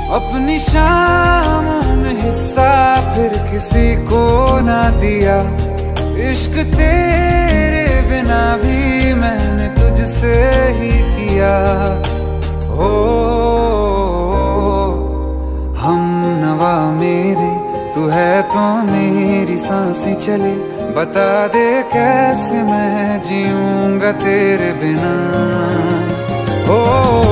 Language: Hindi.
अपनी शामों में हिस्सा फिर किसी को ना दिया। इश्क तेरे बिना भी मैंने तुझसे ही किया। हो हम नवा मेरे, तू है तो मेरी सांसें चले। बता दे कैसे मैं जीऊंगा तेरे बिना। हो